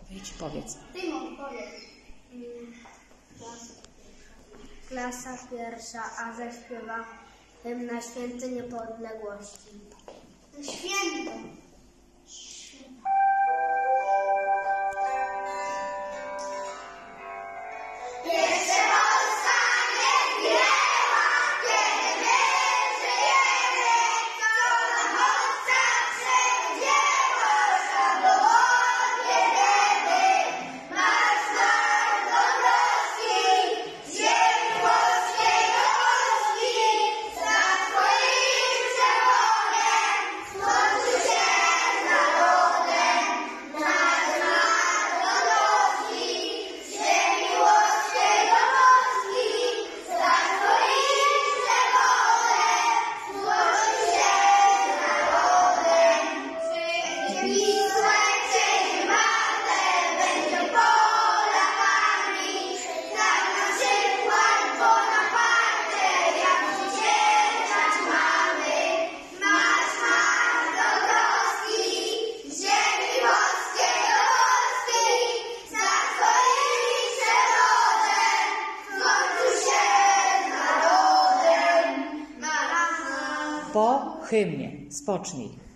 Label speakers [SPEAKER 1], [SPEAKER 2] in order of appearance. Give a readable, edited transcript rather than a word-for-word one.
[SPEAKER 1] Idź, powiedz.
[SPEAKER 2] Tymon, powiedz. Klasa pierwsza, a zaśpiewa hymn na święto niepodległości. Święto.
[SPEAKER 1] Po hymnie. Spocznij.